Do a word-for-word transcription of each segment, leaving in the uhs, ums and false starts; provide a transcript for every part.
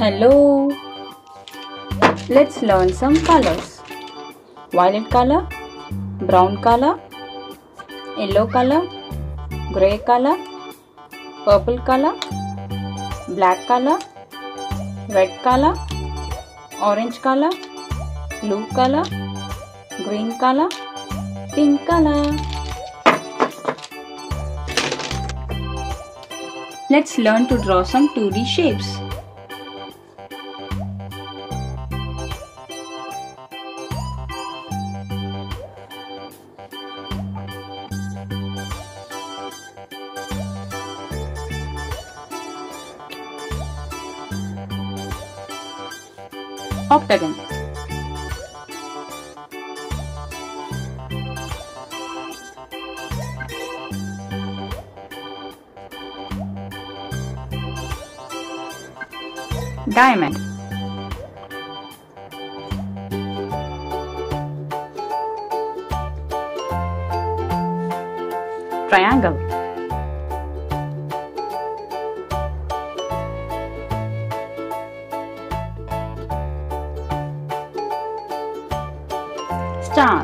Hello. Let's learn some colors. Violet color, brown color, yellow color, grey color, purple color, black color, red color, orange color, blue color, green color, pink color. Let's learn to draw some two D shapes. Octagon, diamond, triangle, star,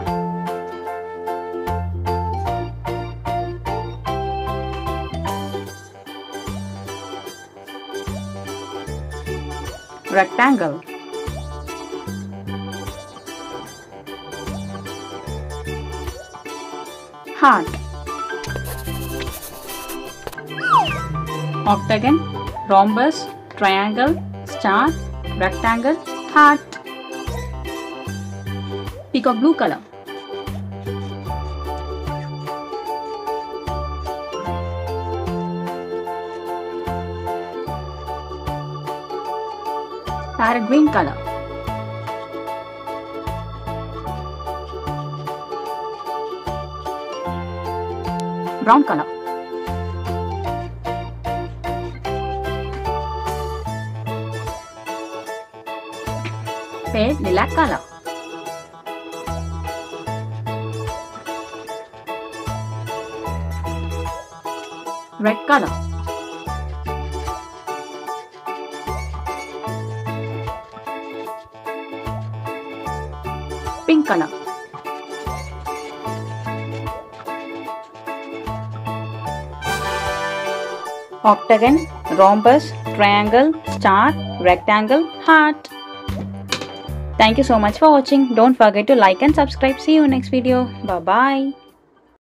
rectangle, heart, octagon, rhombus, triangle, star, rectangle, heart. Peacock blue color, parrot green color, brown color, pale lilac color, red color, pink color, octagon, rhombus, triangle, star, rectangle, heart. Thank you so much for watching. Don't forget to like and subscribe. See you in next video. Bye bye.